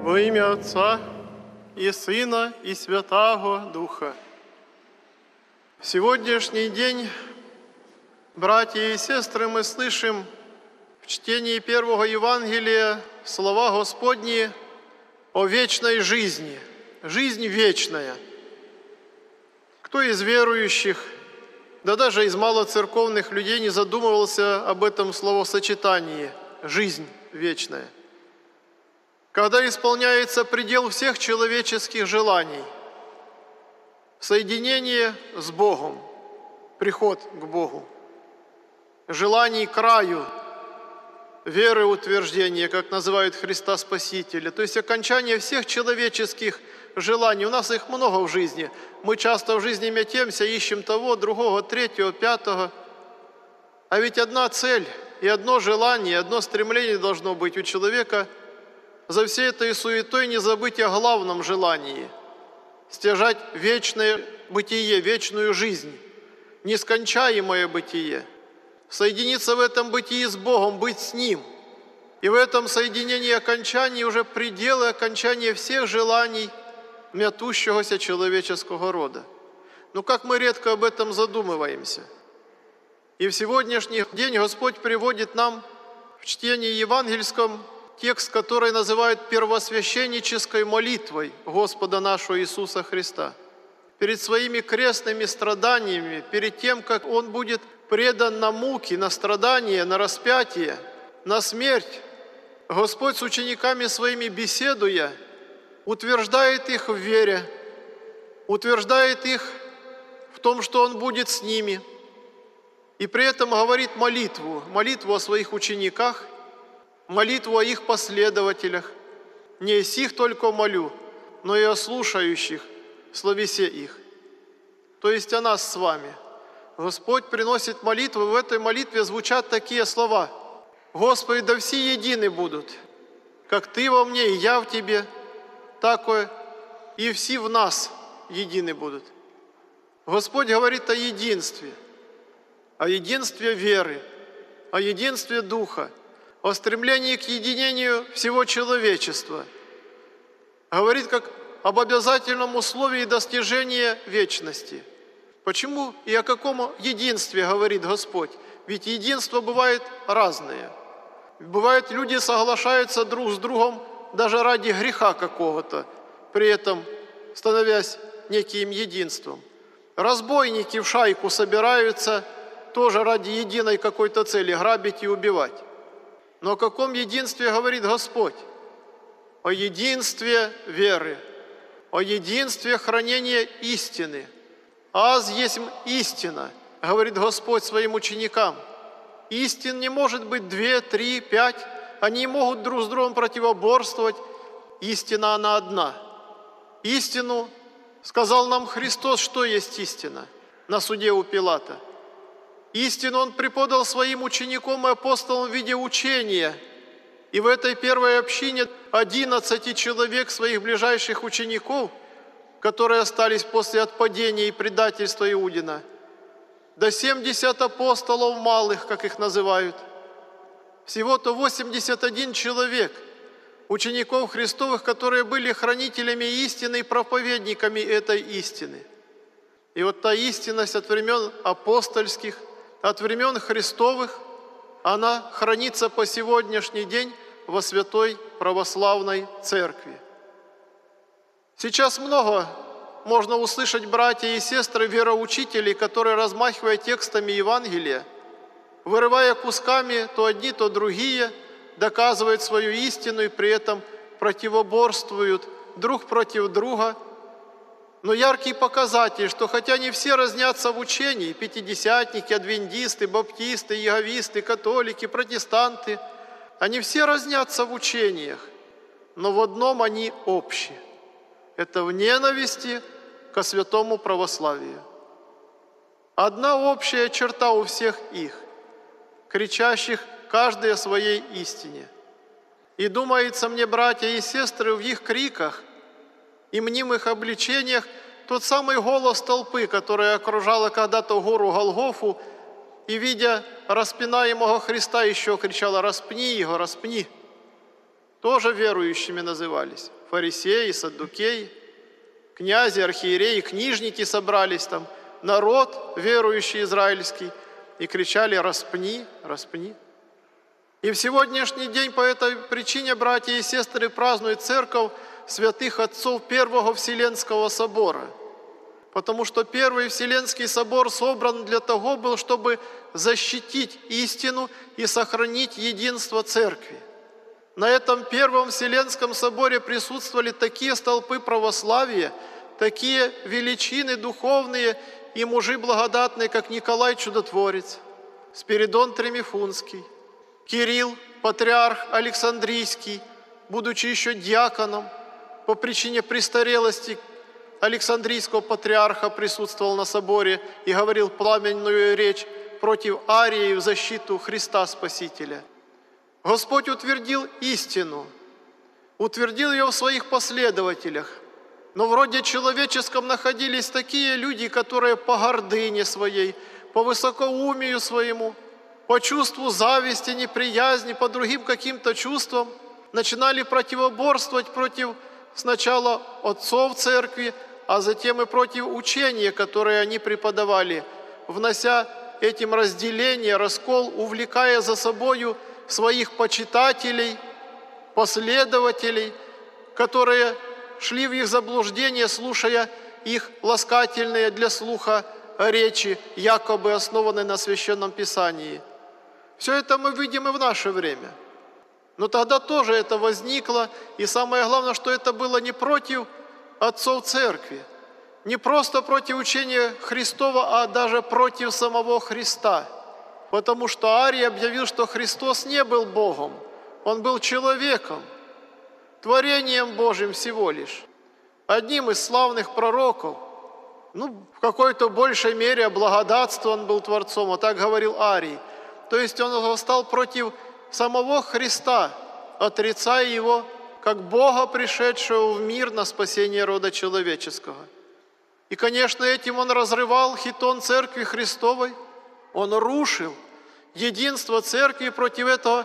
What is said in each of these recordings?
Во имя Отца и Сына и Святаго Духа. В сегодняшний день, братья и сестры, мы слышим в чтении первого Евангелия слова Господни о вечной жизни. Жизнь вечная. Кто из верующих, да даже из малоцерковных людей не задумывался об этом словосочетании «жизнь вечная», когда исполняется предел всех человеческих желаний, соединение с Богом, приход к Богу, желаний к раю, веры утверждение, как называют Христа Спасителя, то есть окончание всех человеческих желаний. У нас их много в жизни. Мы часто в жизни метемся, ищем того, другого, третьего, пятого. А ведь одна цель и одно желание, одно стремление должно быть у человека – за всей этой суетой не забыть о главном желании – стяжать вечное бытие, вечную жизнь, нескончаемое бытие, соединиться в этом бытии с Богом, быть с Ним. И в этом соединении и окончании уже пределы окончания всех желаний мятущегося человеческого рода. Но как мы редко об этом задумываемся. И в сегодняшний день Господь приводит нам в чтении евангельском текст, который называют первосвященнической молитвой Господа нашего Иисуса Христа. Перед своими крестными страданиями, перед тем, как Он будет предан на муки, на страдания, на распятие, на смерть, Господь с учениками Своими беседуя, утверждает их в вере, утверждает их в том, что Он будет с ними, и при этом говорит молитву о Своих учениках, молитву о их последователях. Не о сих только молю, но и о слушающих словесе их. То есть о нас с вами. Господь приносит молитву, и в этой молитве звучат такие слова. «Господи, да все едины будут, как Ты во мне и я в Тебе, такое, и все в нас едины будут». Господь говорит о единстве веры, о единстве Духа, о стремлении к единению всего человечества. Говорит как об обязательном условии достижения вечности. Почему и о каком единстве говорит Господь? Ведь единство бывает разное. Бывает, люди соглашаются друг с другом даже ради греха какого-то, при этом становясь неким единством. Разбойники в шайку собираются тоже ради единой какой-то цели – грабить и убивать. Но о каком единстве говорит Господь? О единстве веры, о единстве хранения истины. «Аз есть истина», говорит Господь своим ученикам. Истин не может быть 2, 3, 5. Они могут друг с другом противоборствовать. Истина она одна. Истину сказал нам Христос, что есть истина на суде у Пилата. Истину Он преподал Своим ученикам и апостолам в виде учения. И в этой первой общине 11 человек своих ближайших учеников, которые остались после отпадения и предательства Иудина, до 70 апостолов малых, как их называют. Всего-то 81 человек, учеников Христовых, которые были хранителями истины и проповедниками этой истины. И вот та истинность от времен апостольских, от времен Христовых, она хранится по сегодняшний день во Святой Православной Церкви. Сейчас много можно услышать, братья и сестры, вероучителей, которые, размахивая текстами Евангелия, вырывая кусками то одни, то другие, доказывают свою истину и при этом противоборствуют друг против друга. Но яркий показатель, что хотя не все разнятся в учении, пятидесятники, адвентисты, баптисты, иеговисты, католики, протестанты, они все разнятся в учениях, но в одном они общи. Это в ненависти ко святому православию. Одна общая черта у всех их, кричащих каждый о своей истине. И думается мне, братья и сестры, в их криках и мнимых обличениях тот самый голос толпы, которая окружала когда-то гору Голгофу, и, видя распинаемого Христа, еще кричала: «Распни его, распни!» тоже верующими назывались. Фарисеи, саддукеи, князи, архиереи, книжники собрались там, народ верующий израильский, и кричали: «Распни, распни». И в сегодняшний день по этой причине, братья и сестры, празднует церковь святых отцов Первого Вселенского собора. Потому что Первый Вселенский собор собран для того был, чтобы защитить истину и сохранить единство церкви. На этом Первом Вселенском соборе присутствовали такие столпы православия, такие величины духовные и мужи благодатные, как Николай Чудотворец, Спиридон Тремифунский, Кирилл, патриарх Александрийский, будучи еще диаконом, по причине престарелости Александрийского патриарха присутствовал на соборе и говорил пламенную речь против Арии в защиту Христа Спасителя. Господь утвердил истину, утвердил ее в своих последователях. Но в роде человеческом находились такие люди, которые по гордыне своей, по высокоумию своему, по чувству зависти, неприязни, по другим каким-то чувствам начинали противоборствовать против сначала отцов церкви, а затем и против учения, которое они преподавали, внося этим разделение, раскол, увлекая за собою своих почитателей, последователей, которые шли в их заблуждение, слушая их ласкательные для слуха речи, якобы основанные на Священном Писании. Все это мы видим и в наше время. Но тогда тоже это возникло, и самое главное, что это было не против отцов церкви, не просто против учения Христова, а даже против самого Христа. Потому что Арий объявил, что Христос не был Богом, Он был человеком, творением Божьим всего лишь, одним из славных пророков. В какой-то большей мере благодатствован был Творцом, вот так говорил Арий. То есть он восстал против самого Христа, отрицая Его как Бога, пришедшего в мир на спасение рода человеческого. И, конечно, этим он разрывал хитон Церкви Христовой, он рушил единство Церкви. Против этого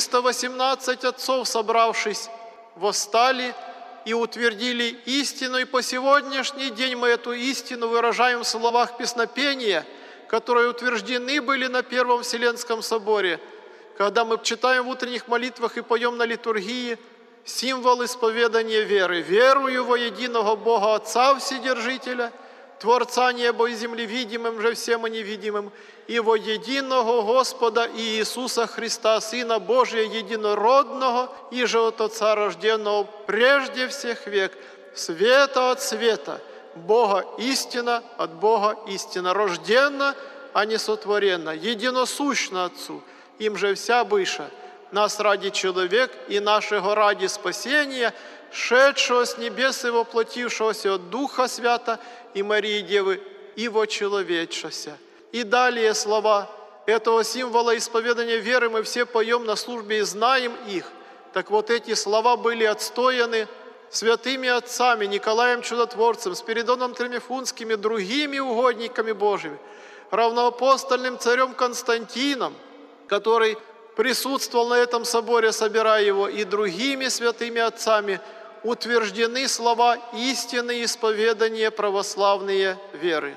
318 отцов, собравшись, восстали и утвердили истину. И по сегодняшний день мы эту истину выражаем в словах песнопения, которые утверждены были на Первом Вселенском соборе, когда мы читаем в утренних молитвах и поем на литургии символ исповедания веры. «Верую во единого Бога Отца Вседержителя, Творца неба и земли, видимым же всем и невидимым, и во единого Господа Иисуса Христа, Сына Божия, единородного, и же от Отца рожденного прежде всех век, света от света, Бога истина от Бога истина, рожденна, а не сотворенна, единосущна Отцу, им же вся быша, нас ради человек и нашего ради спасения, шедшего с небес и воплотившегося от Духа Свята и Марии Девы, и вочеловечася». И далее слова этого символа исповедания веры мы все поем на службе и знаем их. Так вот, эти слова были отстояны святыми отцами Николаем Чудотворцем, Спиридоном Тремифунским и другими угодниками Божьими, равноапостольным царем Константином, который присутствовал на этом соборе, собирая его, и другими святыми отцами, утверждены слова истины исповедания православные веры.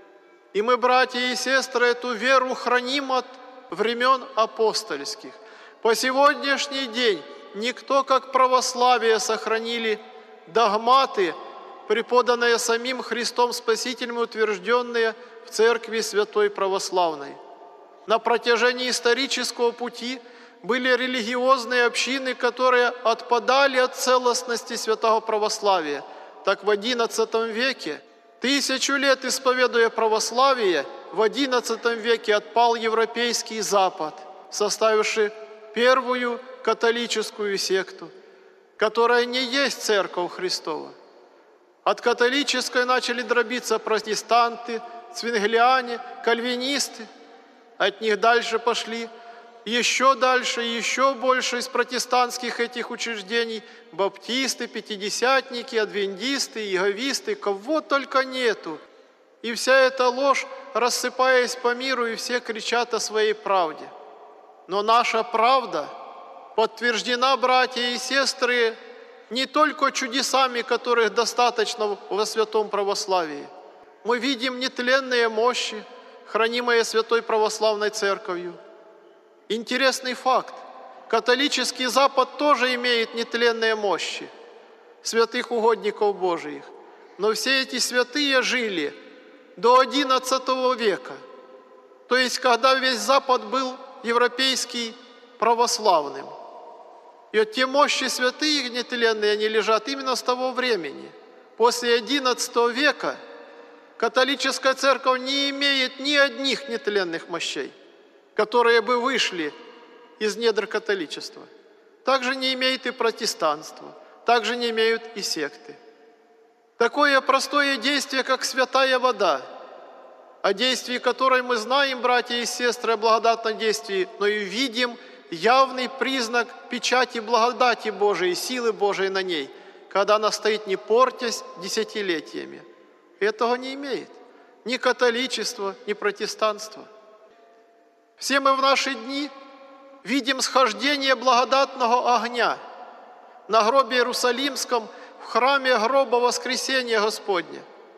И мы, братья и сестры, эту веру храним от времен апостольских. По сегодняшний день никто, как православие, сохранили догматы, преподанные самим Христом Спасителем, утвержденные в Церкви Святой Православной. На протяжении исторического пути были религиозные общины, которые отпадали от целостности святого православия. Так в XI веке, 1000 лет исповедуя православие, в XI веке отпал европейский Запад, составивший первую католическую секту, которая не есть Церковь Христова. От католической начали дробиться протестанты, цвинглиане, кальвинисты. От них дальше пошли еще дальше, еще больше из протестантских этих учреждений баптисты, пятидесятники, адвентисты, иеговисты, кого только нету. И вся эта ложь, рассыпаясь по миру, и все кричат о своей правде. Но наша правда подтверждена, братья и сестры, не только чудесами, которых достаточно во святом православии. Мы видим нетленные мощи, хранимые Святой Православной Церковью. Интересный факт. Католический Запад тоже имеет нетленные мощи святых угодников Божиих. Но все эти святые жили до XI века. То есть, когда весь Запад был европейский православным. И вот те мощи святые нетленные, они лежат именно с того времени. После XI века католическая церковь не имеет ни одних нетленных мощей, которые бы вышли из недр католичества. Также не имеет и протестанство, также не имеют и секты. Такое простое действие, как святая вода, о действии которой мы знаем, братья и сестры, о благодатном действии, но и видим явный признак печати благодати Божией, силы Божией на ней, когда она стоит не портясь десятилетиями. Этого не имеет ни католичество, ни протестанство. Все мы в наши дни видим схождение благодатного огня на гробе Иерусалимском, в храме гроба Воскресения Господня.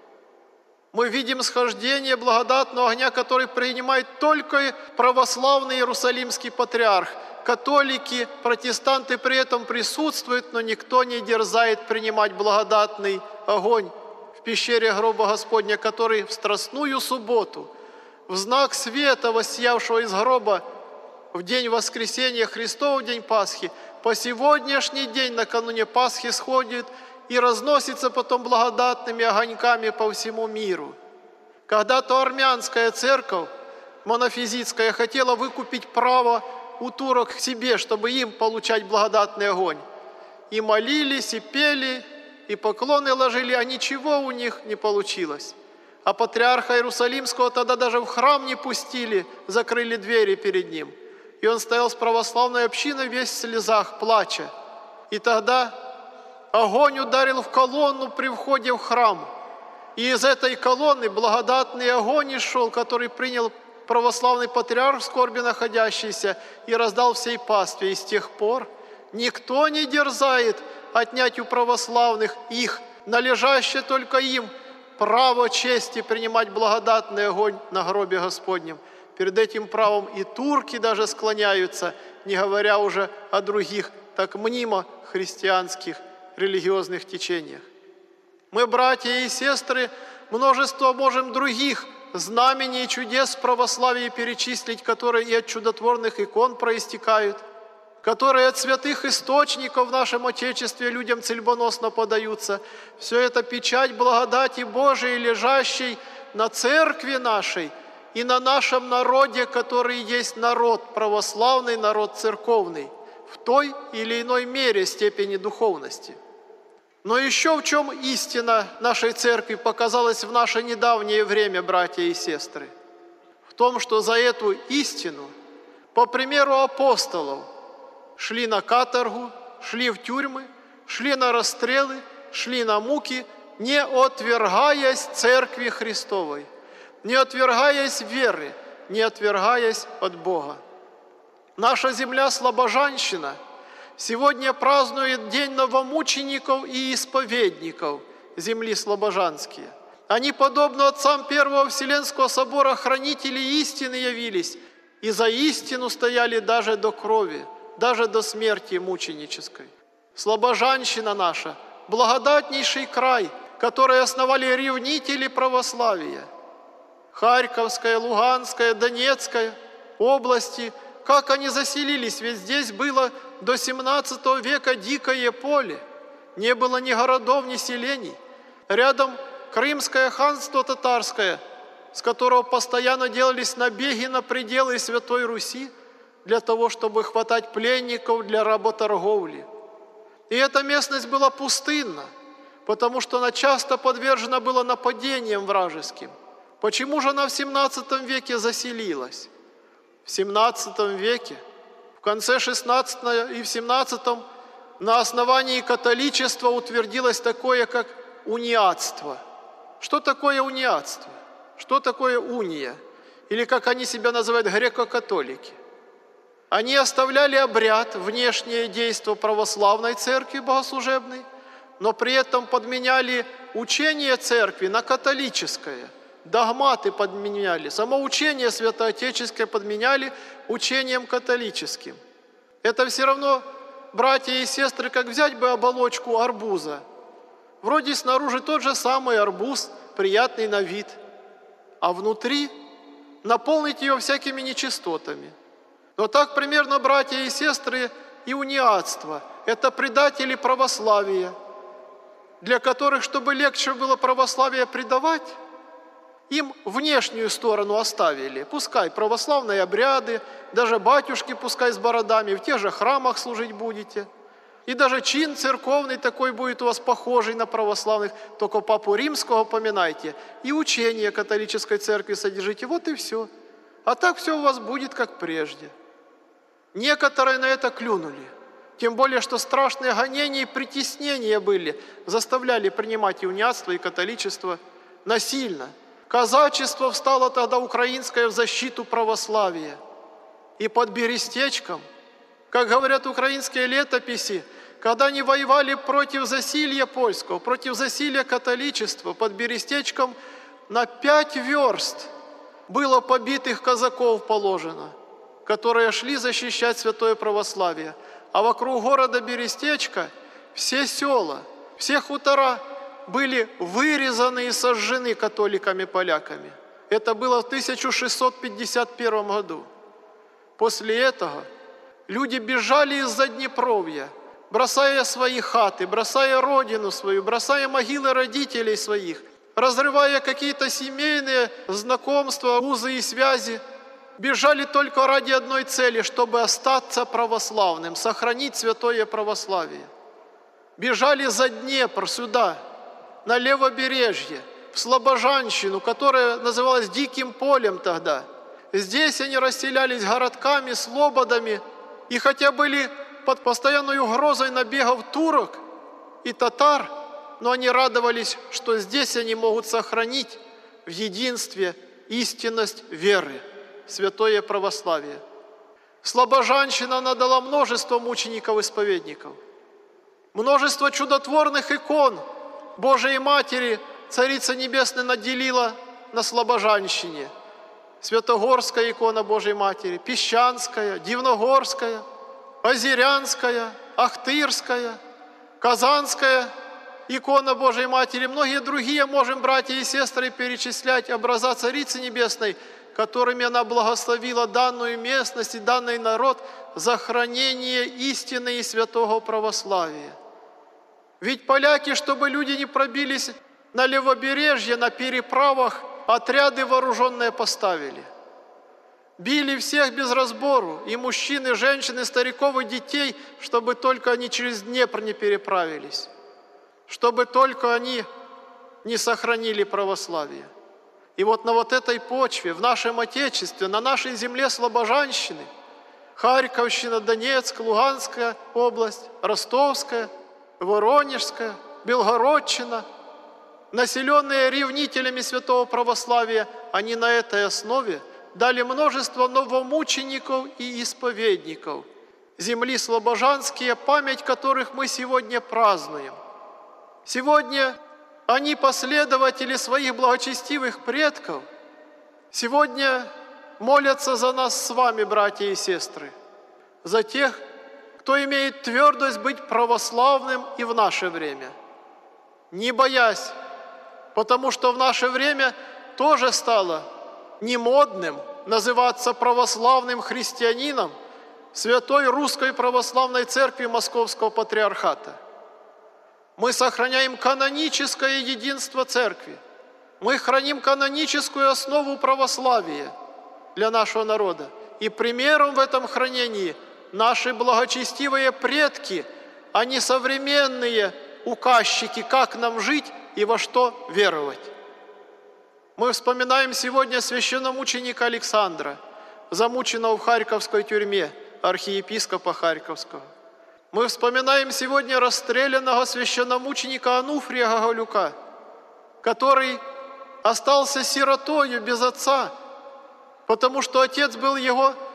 Мы видим схождение благодатного огня, который принимает только православный Иерусалимский патриарх. Католики, протестанты при этом присутствуют, но никто не дерзает принимать благодатный огонь в пещере гроба Господня, который в Страстную субботу, в знак света, воссиявшего из гроба, в день воскресения Христова, в день Пасхи, по сегодняшний день, накануне Пасхи, сходит и разносится потом благодатными огоньками по всему миру. Когда-то армянская церковь, монофизитская, хотела выкупить право у турок себе, чтобы им получать благодатный огонь. И молились, и пели, и поклоны ложили, а ничего у них не получилось. А патриарха Иерусалимского тогда даже в храм не пустили, закрыли двери перед ним. И он стоял с православной общиной весь в слезах, плача. И тогда огонь ударил в колонну при входе в храм. И из этой колонны благодатный огонь шел, который принял православный патриарх в скорби находящийся и раздал всей пастве. И с тех пор никто не дерзает отнять у православных их, належащее только им, право чести принимать благодатный огонь на гробе Господнем. Перед этим правом и турки даже склоняются, не говоря уже о других, так мнимо христианских религиозных течениях. Мы, братья и сестры, множество можем других знамений и чудес в православии перечислить, которые и от чудотворных икон проистекают, которые от святых источников в нашем Отечестве людям цельбоносно подаются. Все это печать благодати Божией, лежащей на церкви нашей и на нашем народе, который есть народ православный, народ церковный, в той или иной мере степени духовности. Но еще в чем истина нашей церкви показалась в наше недавнее время, братья и сестры? В том, что за эту истину, по примеру апостолов, шли на каторгу, шли в тюрьмы, шли на расстрелы, шли на муки, не отвергаясь Церкви Христовой, не отвергаясь веры, не отвергаясь от Бога. Наша земля слобожанщина сегодня празднует День новомучеников и исповедников земли слобожанские. Они, подобно отцам Первого Вселенского собора, хранители истины явились, и за истину стояли даже до крови, даже до смерти мученической. Слобожанщина наша – благодатнейший край, который основали ревнители православия. Харьковская, Луганская, Донецкая области, как они заселились, ведь здесь было до 17 века дикое поле, не было ни городов, ни селений. Рядом Крымское ханство татарское, с которого постоянно делались набеги на пределы Святой Руси для того, чтобы хватать пленников для работорговли. И эта местность была пустынна, потому что она часто подвержена была нападениям вражеским. Почему же она в 17 веке заселилась? В 17 веке, в конце 16 и в 17 на основании католичества утвердилось такое, как униатство. Что такое униатство? Что такое уния? Или, как они себя называют, греко-католики. Они оставляли обряд, внешнее действо православной церкви богослужебной, но при этом подменяли учение церкви на католическое. Догматы подменяли, самоучение святоотеческое подменяли учением католическим. Это все равно, братья и сестры, как взять бы оболочку арбуза. Вроде снаружи тот же самый арбуз, приятный на вид, а внутри наполнить ее всякими нечистотами. Но так примерно, братья и сестры, и униатство – это предатели православия, для которых, чтобы легче было православие предавать, им внешнюю сторону оставили. Пускай православные обряды, даже батюшки пускай с бородами, в тех же храмах служить будете. И даже чин церковный такой будет у вас похожий на православных, только Папу Римского поминайте, и учение католической церкви содержите, вот и все. А так все у вас будет как прежде. Некоторые на это клюнули. Тем более, что страшные гонения и притеснения были, заставляли принимать и униатство, и католичество насильно. Казачество встало тогда украинское в защиту православия. И под Берестечком, как говорят украинские летописи, когда они воевали против засилья польского, против засилья католичества, под Берестечком на 5 верст было побитых казаков положено, которые шли защищать святое православие. А вокруг города Берестечка все села, все хутора были вырезаны и сожжены католиками-поляками. Это было в 1651 году. После этого люди бежали из Заднепровья, бросая свои хаты, бросая родину свою, бросая могилы родителей своих, разрывая какие-то семейные знакомства, узы и связи. Бежали только ради одной цели, чтобы остаться православным, сохранить святое православие. Бежали за Днепр сюда, на левобережье, в Слобожанщину, которая называлась Диким полем тогда. Здесь они расселялись городками, слободами, и хотя были под постоянной угрозой набегов турок и татар, но они радовались, что здесь они могут сохранить в единстве истинность веры, святое православие. Слобожанщина надала множество мучеников-исповедников, множество чудотворных икон Божией Матери Царица Небесная наделила на Слобожанщине. Святогорская икона Божией Матери, Песчанская, Дивногорская, Озерянская, Ахтырская, Казанская икона Божией Матери. Многие другие можем, братья и сестры, перечислять образа Царицы Небесной, которыми она благословила данную местность и данный народ за хранение истины и святого православия. Ведь поляки, чтобы люди не пробились на левобережье, на переправах, отряды вооруженные поставили. Били всех без разбору, и мужчин, и женщин, и стариков, и детей, чтобы только они через Днепр не переправились, чтобы только они не сохранили православие. И вот на вот этой почве, в нашем Отечестве, на нашей земле Слобожанщины, Харьковщина, Донецк, Луганская область, Ростовская, Воронежская, Белгородчина, населенные ревнителями святого православия, они на этой основе дали множество новомучеников и исповедников, земли слобожанские, память которых мы сегодня празднуем. Сегодня они последователи своих благочестивых предков. Сегодня молятся за нас с вами, братья и сестры, за тех, кто имеет твердость быть православным и в наше время, не боясь, потому что в наше время тоже стало немодным называться православным христианином Святой Русской Православной Церкви Московского Патриархата. Мы сохраняем каноническое единство Церкви. Мы храним каноническую основу православия для нашего народа. И примером в этом хранении наши благочестивые предки, а не современные указчики, как нам жить и во что веровать. Мы вспоминаем сегодня священномученика Александра, замученного в Харьковской тюрьме, архиепископа Харьковского. Мы вспоминаем сегодня расстрелянного священномученика Ануфрия Гагалюка, который остался сиротою без отца, потому что отец был его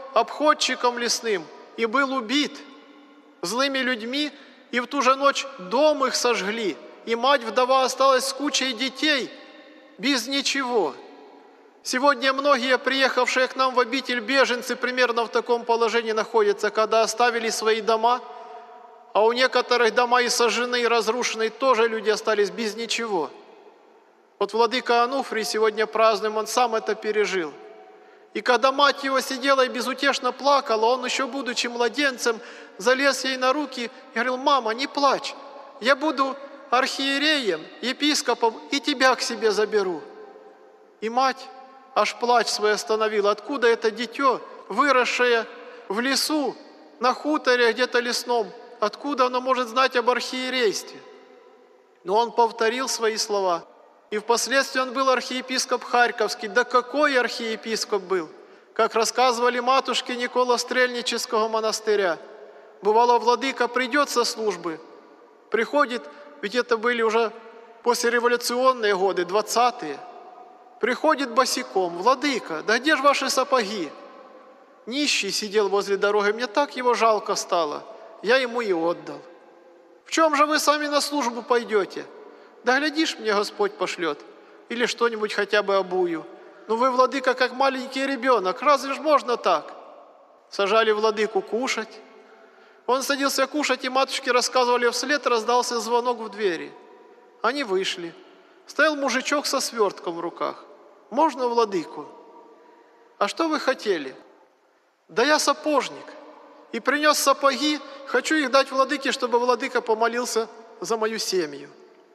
обходчиком лесным и был убит злыми людьми, и в ту же ночь дом их сожгли, и мать-вдова осталась с кучей детей, без ничего. Сегодня многие, приехавшие к нам в обитель беженцы, примерно в таком положении находятся, когда оставили свои дома, а у некоторых дома и сожжены, и разрушены, и тоже люди остались без ничего. Вот владыка Ануфрий сегодня празднуем, он сам это пережил. И когда мать его сидела и безутешно плакала, он еще, будучи младенцем, залез ей на руки и говорил: «Мама, не плачь, я буду архиереем, епископом и тебя к себе заберу». И мать аж плач свой остановила. Откуда это дитё, выросшее в лесу, на хуторе где-то лесном, откуда оно может знать об архиерействе? Но он повторил свои слова. И впоследствии он был архиепископ Харьковский. Да какой архиепископ был! Как рассказывали матушки Никола Стрельнического монастыря. Бывало, владыка придет со службы, приходит, ведь это были уже послереволюционные годы, 20-е. Приходит босиком: «Владыка, да где же ваши сапоги?» Нищий сидел возле дороги, мне так его жалко стало, я ему и отдал. «В чем же вы сами на службу пойдете?» «Да глядишь, мне Господь пошлет, или что-нибудь хотя бы обую. Ну вы, владыка, как маленький ребенок, разве ж можно так?» Сажали владыку кушать. Он садился кушать, и матушки рассказывали, вслед раздался звонок в двери. Они вышли. Стоял мужичок со свертком в руках. «Можно, владыку?» «А что вы хотели?» «Да я сапожник, и принес сапоги, хочу их дать владыке, чтобы владыка помолился за мою семью».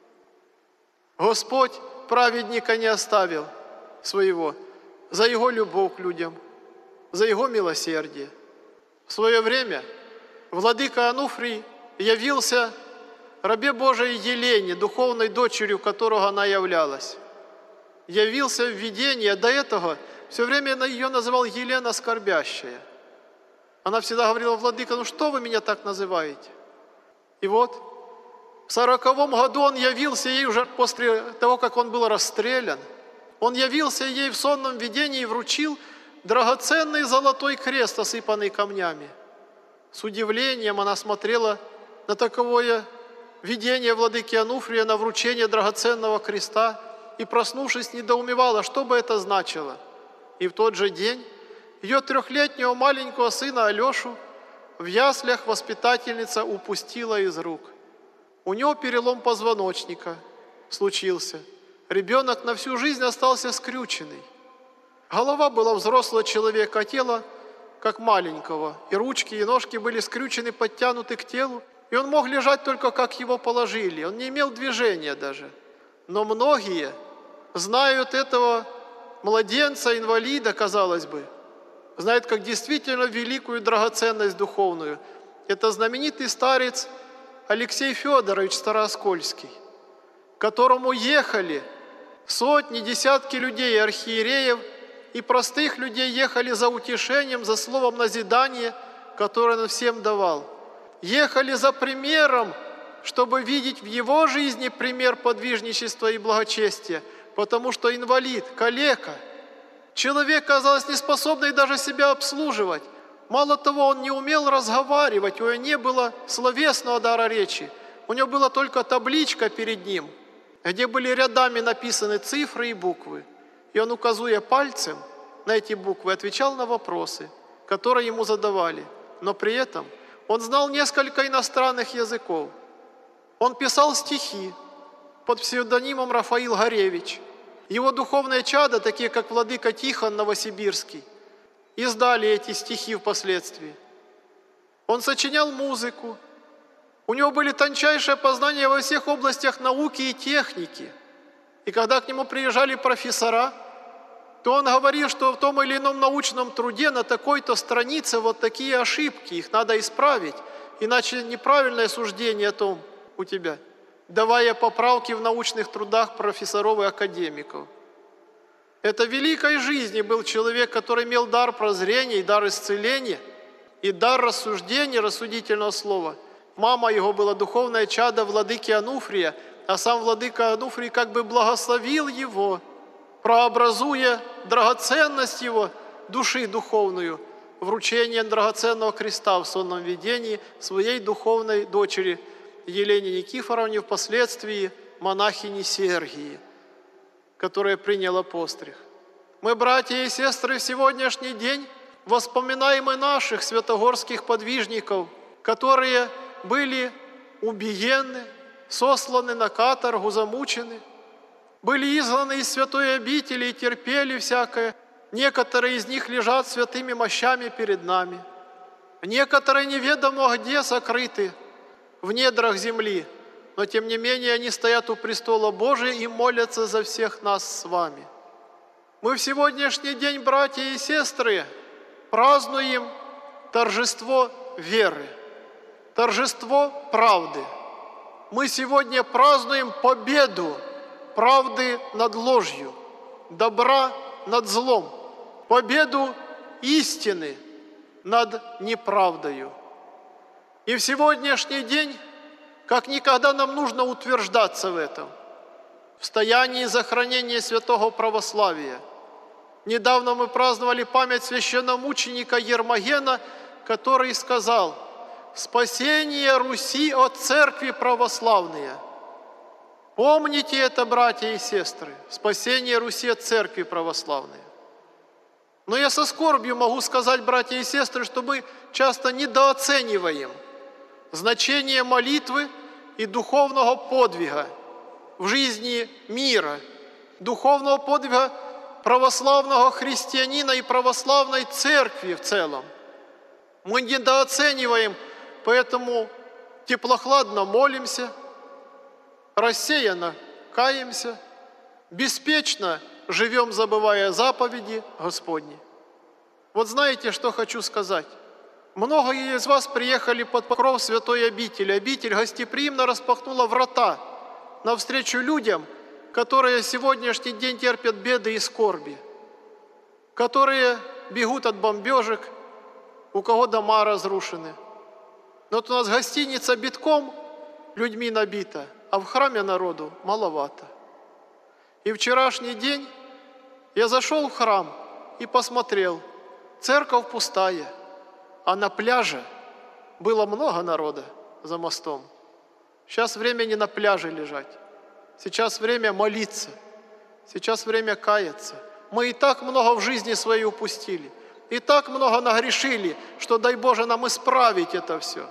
Господь праведника не оставил своего за его любовь к людям, за его милосердие. В свое время владыка Ануфрий явился рабе Божией Елене, духовной дочерью которого она являлась. Явился в видении, а до этого все время ее называл Елена Скорбящая. Она всегда говорила: «Владыка, ну что вы меня так называете?» И вот в 40-м году он явился ей уже после того, как он был расстрелян. Он явился ей в сонном видении и вручил драгоценный золотой крест, осыпанный камнями. С удивлением она смотрела на таковое видение владыки Ануфрия, на вручение драгоценного креста, и, проснувшись, недоумевала, что бы это значило. И в тот же день ее 3-летнего маленького сына Алешу в яслях воспитательница упустила из рук. У него перелом позвоночника случился. Ребенок на всю жизнь остался скрюченный. Голова была взрослого человека, а тело как маленького. И ручки, и ножки были скрючены, подтянуты к телу. И он мог лежать только как его положили. Он не имел движения даже. Но многие знают этого младенца, инвалида, казалось бы, знают как действительно великую драгоценность духовную. Это знаменитый старец Алексей Федорович Старооскольский, к которому ехали сотни, десятки людей, архиереев и простых людей, ехали за утешением, за словом назидания, которое он всем давал. Ехали за примером, чтобы видеть в его жизни пример подвижничества и благочестия, потому что инвалид, калека, человек, казалось, неспособный даже себя обслуживать. Мало того, он не умел разговаривать, у него не было словесного дара речи. У него была только табличка перед ним, где были рядами написаны цифры и буквы. И он, указывая пальцем на эти буквы, отвечал на вопросы, которые ему задавали. Но при этом он знал несколько иностранных языков. Он писал стихи под псевдонимом Рафаил Горевич. Его духовные чада, такие как владыка Тихон Новосибирский, издали эти стихи впоследствии. Он сочинял музыку. У него были тончайшие познания во всех областях науки и техники. И когда к нему приезжали профессора, то он говорил, что в том или ином научном труде на такой-то странице вот такие ошибки, их надо исправить, иначе неправильное суждение о том у тебя, давая поправки в научных трудах профессоров и академиков. Это великой жизни был человек, который имел дар прозрения и дар исцеления, и дар рассуждения, рассудительного слова. Мама его была духовное чадо владыки Ануфрия, а сам владыка Ануфрий как бы благословил его, прообразуя драгоценность его души духовную вручением драгоценного креста в сонном видении своей духовной дочери Елене Никифоровне, впоследствии монахини Сергии, которая приняла постриг. Мы, братья и сестры, в сегодняшний день воспоминаем и наших святогорских подвижников, которые были убиены, сосланы на каторгу, замучены, были изгнаны из святой обители и терпели всякое. Некоторые из них лежат святыми мощами перед нами. Некоторые неведомо где сокрыты в недрах земли, но тем не менее они стоят у престола Божия и молятся за всех нас с вами. Мы в сегодняшний день, братья и сестры, празднуем торжество веры, торжество правды. Мы сегодня празднуем победу правды над ложью, добра над злом, победу истины над неправдою. И в сегодняшний день, как никогда, нам нужно утверждаться в этом, в стоянии сохранения святого православия. Недавно мы праздновали память священномученика Ермогена, который сказал: «Спасение Руси от церкви православной». Помните это, братья и сестры, спасение Руси от церкви православной. Но я со скорбью могу сказать, братья и сестры, что мы часто недооцениваем значение молитвы и духовного подвига в жизни мира, духовного подвига православного христианина и православной церкви в целом. Мы недооцениваем, поэтому теплохладно молимся, рассеянно каемся, беспечно живем, забывая заповеди Господни. Вот знаете, что хочу сказать? Многие из вас приехали под покров святой обители. Обитель гостеприимно распахнула врата навстречу людям, которые сегодняшний день терпят беды и скорби, которые бегут от бомбежек, у кого дома разрушены. Но вот у нас гостиница битком людьми набита, а в храме народу маловато. И вчерашний день я зашел в храм и посмотрел, церковь пустая, а на пляже было много народа за мостом. Сейчас время не на пляже лежать, сейчас время молиться, сейчас время каяться. Мы и так много в жизни своей упустили, и так много нагрешили, что дай Боже нам исправить это все.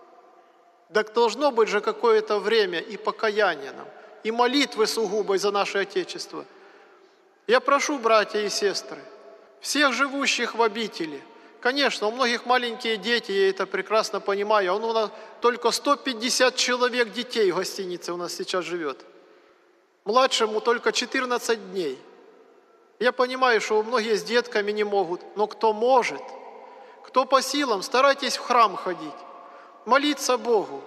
Так должно быть же какое-то время и покаяние нам, и молитвы сугубой за наше Отечество. Я прошу, братья и сестры, всех живущих в обители, конечно, у многих маленькие дети, я это прекрасно понимаю, у нас только 150 человек детей в гостинице у нас сейчас живет. Младшему только 14 дней. Я понимаю, что многие с детками не могут, но кто может, кто по силам, старайтесь в храм ходить. Молиться Богу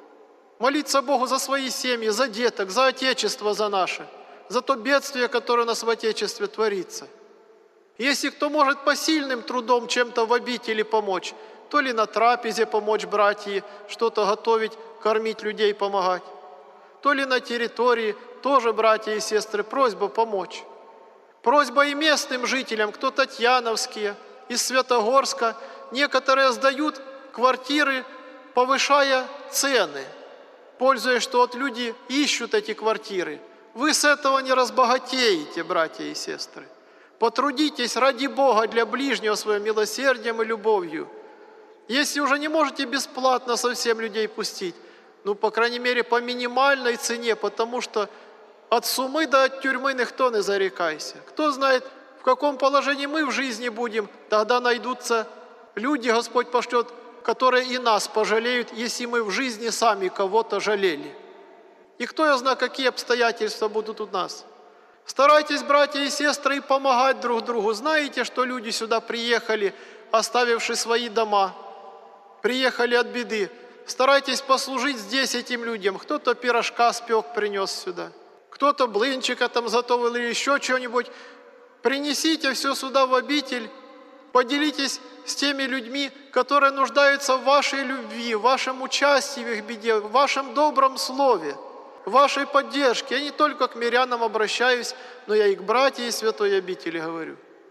за свои семьи, за деток, за Отечество, за наше, за то бедствие, которое у нас в Отечестве творится. Если кто может посильным трудом чем-то в обители помочь, то ли на трапезе помочь братьям, что-то готовить, кормить людей, помогать, то ли на территории, тоже, братья и сестры, просьба помочь. Просьба и местным жителям, кто татьяновские, из Святогорска, некоторые сдают квартиры, повышая цены, пользуясь, что вот люди ищут эти квартиры. Вы с этого не разбогатеете, братья и сестры. Потрудитесь ради Бога для ближнего своим милосердием и любовью. Если уже не можете бесплатно совсем людей пустить, ну, по крайней мере, по минимальной цене, потому что от сумы до от тюрьмы никто не зарекайся. Кто знает, в каком положении мы в жизни будем, тогда найдутся люди, Господь пошлет, которые и нас пожалеют, если мы в жизни сами кого-то жалели. И кто я знаю, какие обстоятельства будут у нас. Старайтесь, братья и сестры, помогать друг другу. Знаете, что люди сюда приехали, оставивши свои дома, приехали от беды. Старайтесь послужить здесь этим людям. Кто-то пирожка спек, принес сюда, кто-то блинчика там готовил или еще что-нибудь. Принесите все сюда в обитель, поделитесь с теми людьми, которые нуждаются в вашей любви, в вашем участии в их беде, в вашем добром слове, в вашей поддержке. Я не только к мирянам обращаюсь, но я и к братьям и святой обители говорю.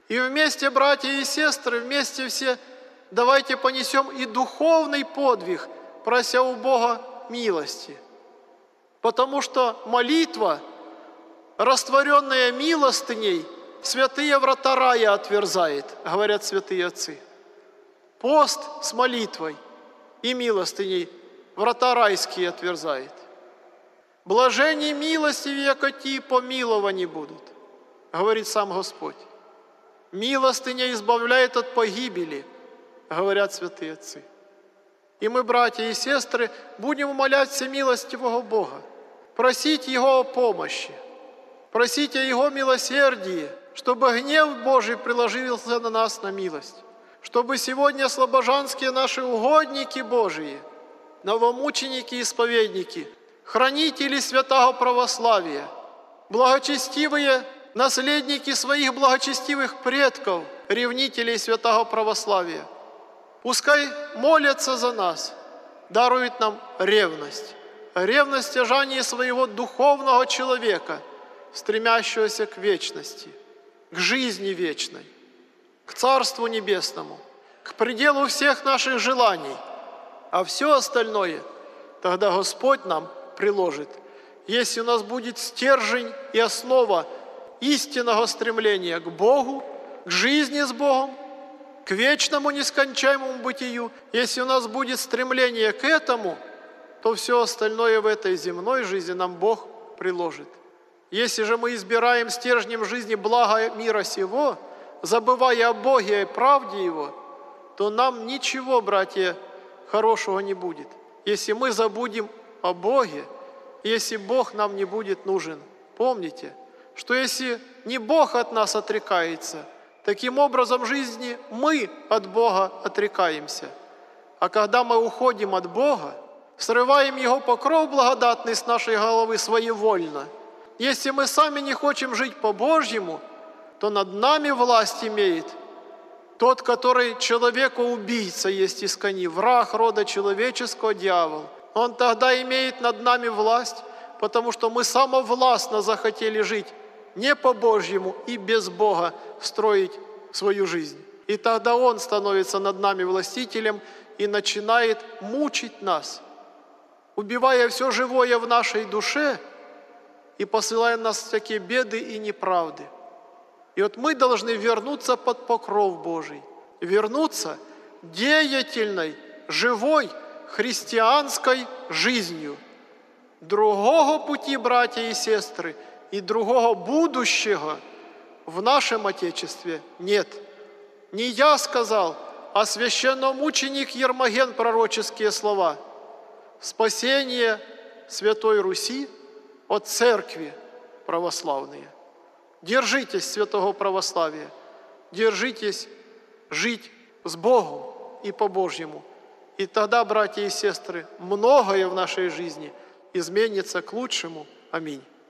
И вместе, братья и сестры, вместе все давайте понесем и духовный подвиг, прося у Бога милости. Потому что молитва, растворенная милостыней, святые врата рая отверзает, говорят святые отцы. Пост с молитвой и милостыней врата райские отверзает. Блажени милостивее, якоти помиловани будут, говорит сам Господь. Милостыня избавляет от погибели, говорят святые отцы. И мы, братья и сестры, будем умолять всемилостивого Бога, просить Его о помощи, просить о Его милосердии, чтобы гнев Божий приложился на нас на милость, чтобы сегодня слобожанские наши угодники Божии, новомученики и исповедники, хранители святого православия, благочестивые наследники своих благочестивых предков, ревнителей святого православия, пускай молятся за нас, даруют нам ревность стяжания своего духовного человека, стремящегося к вечности, к жизни вечной, к Царству Небесному, к пределу всех наших желаний, а все остальное тогда Господь нам приложит, если у нас будет стержень и основа истинного стремления к Богу, к жизни с Богом, к вечному нескончаемому бытию. Если у нас будет стремление к этому, то все остальное в этой земной жизни нам Бог приложит. Если же мы избираем стержнем жизни благо мира сего, забывая о Боге и правде Его, то нам ничего, братья, хорошего не будет. Если мы забудем о Боге, если Бог нам не будет нужен. Помните, что если не Бог от нас отрекается, таким образом в жизни мы от Бога отрекаемся. А когда мы уходим от Бога, срываем Его покров благодатный с нашей головы своевольно, если мы сами не хотим жить по-божьему, то над нами власть имеет тот, который человека-убийца есть искони, враг рода человеческого, дьявол. Он тогда имеет над нами власть, потому что мы самовластно захотели жить не по-божьему и без Бога строить свою жизнь. И тогда Он становится над нами властителем и начинает мучить нас, убивая все живое в нашей душе и посылая нас в всякие беды и неправды. И вот мы должны вернуться под покров Божий, вернуться деятельной, живой, христианской жизнью. Другого пути, братья и сестры, и другого будущего в нашем Отечестве нет. Не я сказал, а священномученик Ермоген пророческие слова. Спасение Святой Руси от Церкви православной. Держитесь святого православия, держитесь жить с Богом и по-божьему. И тогда, братья и сестры, многое в нашей жизни изменится к лучшему. Аминь.